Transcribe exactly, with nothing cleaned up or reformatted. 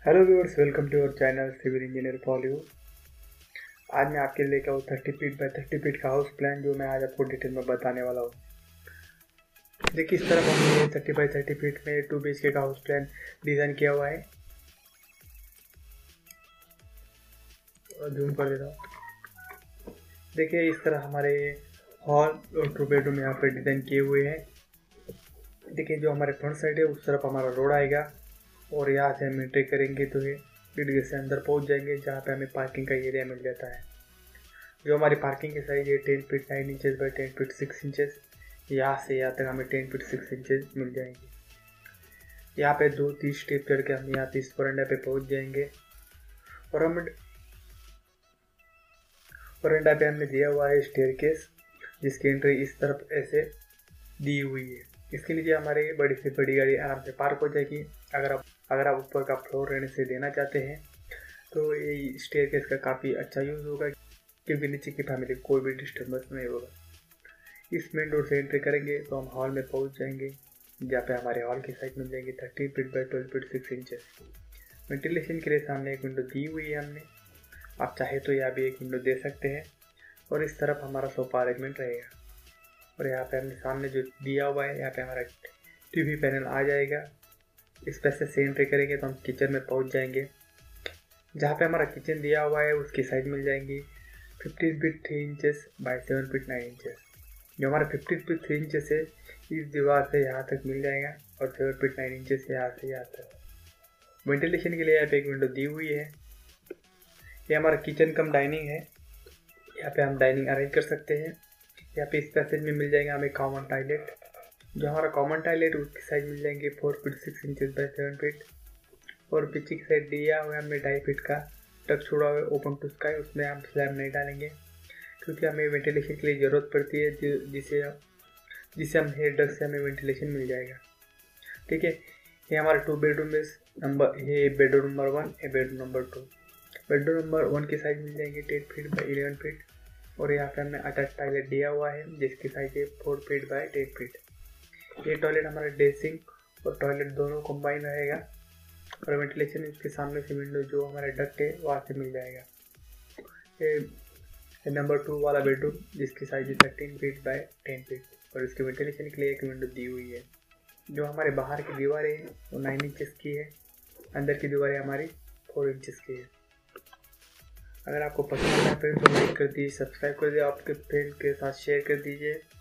Hello viewers, welcome to our channel civil engineer for you. आज मैं आपके लिए लेकर आऊँ thirty feet by thirty feet का हाउस प्लान, जो मैं आज आपको डिटेल में बताने वाला हूँ। देखिए, इस तरफ हमने थर्टी बाई थर्टी फीट में टू बी एच के का हाउस प्लान डिज़ाइन किया हुआ है। जूम कर देता हूँ। देखिए, इस तरह हमारे हॉल और टू बेडरूम यहाँ पे डिज़ाइन किए हुए हैं। देखिए, जो हमारे फ्रंट साइड है उस तरफ हमारा रोड आएगा और यहाँ से हम एंट्री करेंगे तो ये गेट से अंदर पहुंच जाएंगे, जहाँ पे हमें पार्किंग का एरिया मिल जाता है। जो हमारी पार्किंग की साइज है ten feet nine inches by ten feet six inches. यहाँ से यहाँ तक हमें टेन फीट सिक्स इंचेस मिल जाएंगे। यहाँ पे दो तीस स्टेप चढ़ के हम यहाँ तीस वरांडा पे पहुंच जाएंगे। और हम वरांडा पे हमने दिया हुआ है स्टेयरकेस, जिसकी एंट्री इस तरफ ऐसे दी हुई है। इसके नीचे हमारी बड़ी से बड़ी गाड़ी आराम से पार्क हो जाएगी। अगर आप अगर आप ऊपर का फ्लोर रहने से देना चाहते हैं तो ये स्टेयरकेस का काफ़ी अच्छा यूज़ होगा, क्योंकि नीचे की फैमिली को कोई भी डिस्टर्बेंस नहीं होगा। इस मेन डोर से एंट्री करेंगे तो हम हॉल में पहुंच जाएंगे, जहाँ पे हमारे हॉल की साइज मिल जाएगी thirteen feet by twelve feet six inches. Ventilation के लिए सामने एक विंडो दी हुई है हमने, आप चाहे तो यहाँ भी एक विंडो दे सकते हैं। और इस तरफ हमारा सोफा अरेंजमेंट रहेगा। और यहाँ पे हमने सामने जो दिया हुआ है, यहाँ पे हमारा टीवी पैनल आ जाएगा। इस पैसे से एंट्री करेंगे तो हम किचन में पहुंच जाएंगे। जहाँ पे हमारा किचन दिया हुआ है उसकी साइज मिल जाएंगी fifteen feet three inches by seven feet nine inches. जो हमारा फिफ्टीन फीट थ्री इंचेस है इस दीवार से यहाँ तक मिल जाएगा, और सेवन फीट नाइन इंचेस यहाँ से यहाँ तक। वेंटिलेशन के लिए यहाँ पे एक विंडो दी हुई है। ये हमारा किचन कम डाइनिंग है, यहाँ पे हम डाइनिंग अरेंज कर सकते हैं। यहाँ पे इस पैसेज में मिल जाएगा हमें कॉमन टॉयलेट। जो हमारा कॉमन टॉयलेट उसकी साइज मिल जाएंगे four feet six inches by seven feet. और पीछे की साइड दिया हुआ है हमने ढाई फीट का टक छोड़ा हुआ है ओपन टू स्काई। उसमें हम स्लैब नहीं डालेंगे, क्योंकि हमें वेंटिलेशन के लिए ज़रूरत पड़ती है, जिसे जिसे हम हेयर डक से हमें वेंटिलेशन मिल जाएगा। ठीक है, ये हमारा टू बेडरूम नंबर, ये बेडरूम नंबर वन, ये bedroom number two. Bedroom number one की साइज मिल जाएंगे ten feet by eleven feet. और यहाँ पे हमने अटैच टॉयलेट दिया हुआ है, जिसकी साइज है four feet by ten feet. ये टॉयलेट हमारा ड्रेसिंग और टॉयलेट दोनों कंबाइन रहेगा। और वेंटिलेशन इसके सामने से विंडो जो हमारा डक्ट है वहाँ से मिल जाएगा। ये नंबर टू वाला बेडरूम, जिसकी साइज है thirteen feet by ten feet. और इसके वेंटिलेशन के लिए एक विंडो दी हुई है। जो हमारे बाहर की दीवारें हैं वो नाइन इंचेस की है, अंदर की दीवारें हमारी फोर इंचेस की है। अगर आपको पसंद आता है तो लाइक कर दीजिए, सब्सक्राइब कर दीजिए, आपके फ्रेंड के साथ शेयर कर दीजिए।